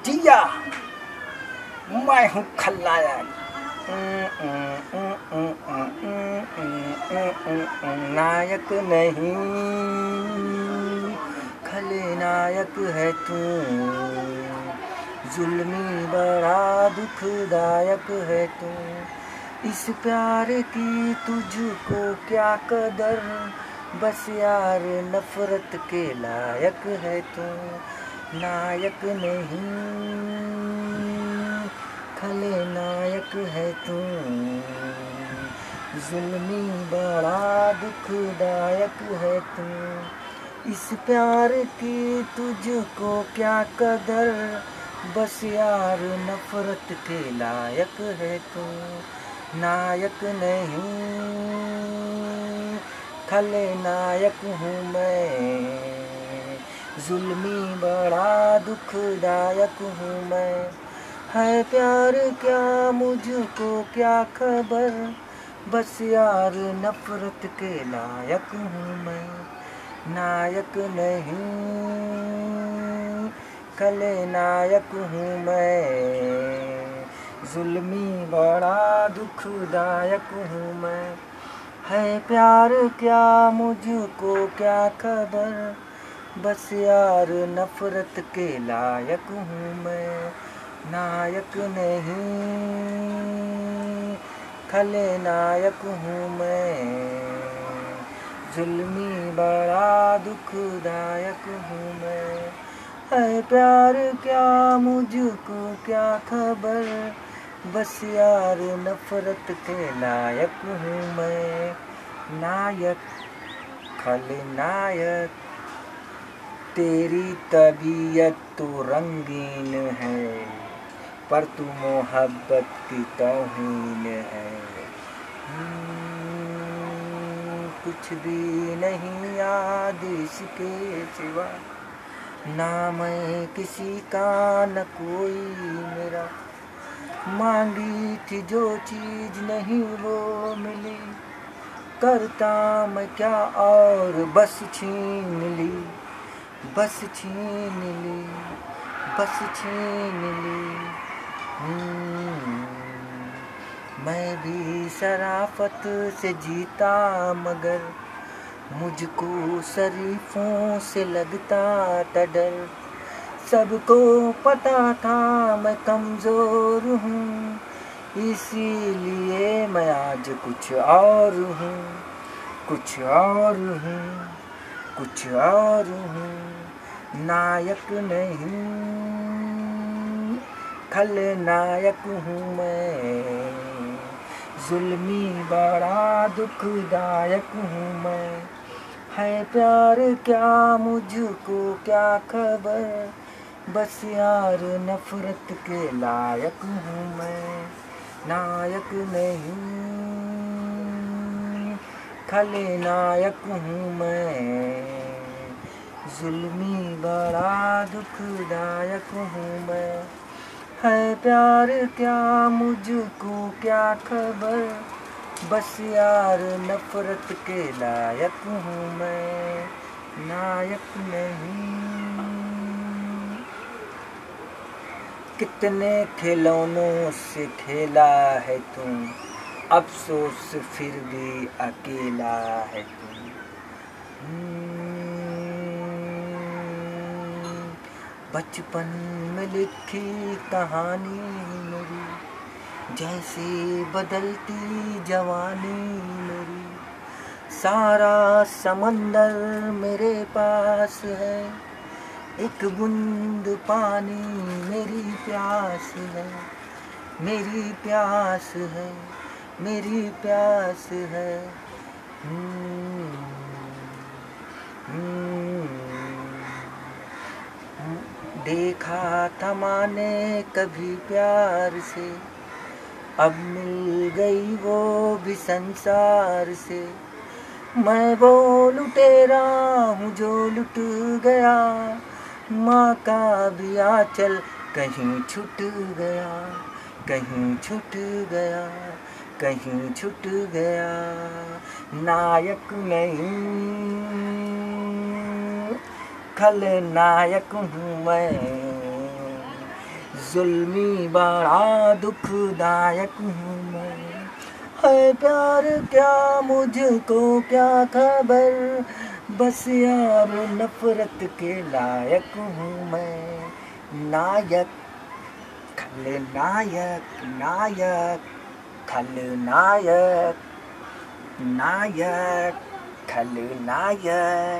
जिया, मैं हूँ खलनायक। नायक नहीं, खलनायक है तू। जुल्मी बड़ा दुखदायक है तू। इस प्यार की तुझको क्या कदर, बस यार नफरत के लायक है तू। नायक नहीं, खलनायक है तू। जुल्मी बड़ा दुखदायक है तू। इस प्यार की तुझको क्या कदर, बस यार नफरत के लायक है तू। नायक नहीं, खलनायक हूँ मैं। जुल्मी बड़ा दुखदायक हूँ मैं। है प्यार क्या मुझको क्या खबर, बस यार नफरत के लायक हूँ मैं। नायक नहीं, खलनायक हूँ मैं। जुल्मी बड़ा दुखदायक हूँ मैं। है प्यार क्या मुझको क्या खबर, बस यार नफरत के लायक हूँ मैं। नायक नहीं, खलनायक हूँ मैं। जुल्मी बड़ा दुखदायक हूँ मैं। है प्यार क्या मुझको क्या खबर, बस यार नफरत के लायक हूँ मैं। नायक, खलनायक, तेरी तबीयत तो रंगीन है, पर तू मोहब्बत की तौहीन है। कुछ भी नहीं याद इसके सिवा, ना मैं किसी का न कोई मेरा। मांगी थी जो चीज नहीं वो मिली, करता मैं क्या और बस छीन ली। बस छीन ली, बस छीन ली। मैं भी शराफत से जीता मगर मुझको शरीफों से लगता था डर। सबको पता था मैं कमज़ोर हूँ, इसीलिए मैं आज कुछ और हूँ। कुछ और हूँ, कुछ और हूँ। नायक नहीं, खलनायक हूँ मैं। जुल्मी बड़ा दुखदायक हूँ मैं। है प्यार क्या मुझको क्या खबर, बस यार नफरत के लायक हूँ मैं। नायक नहीं, खलनायक हूँ मैं। जुल्मी बड़ा दुखदायक हूँ मैं। है प्यार क्या मुझको क्या खबर, बस यार नफरत के लायक हूँ मैं। नायक नहीं। कितने खिलौनों से खेला है तू, अफसोस फिर भी अकेला है तू। बचपन में लिखी कहानी मेरी, जैसे बदलती जवानी मेरी। सारा समंदर मेरे पास है, एक बूंद पानी मेरी प्यास है। मेरी प्यास है, मेरी प्यास है। देखा था मैंने कभी प्यार से, अब मिल गई वो भी संसार से। मैं वो लुटेरा हूँ जो लुट गया, माँ का भी आंचल कहीं छूट गया। कहीं छूट गया, कहीं छूट गया। नायक नहीं, खलनायक हूँ मैं। जुल्मी बड़ा दुखदायक हूँ मैं। है प्यार क्या मुझको क्या खबर, बस यार नफरत के लायक हूँ मैं। नायक खलनायक नायक खलनायक नायक खलनायक।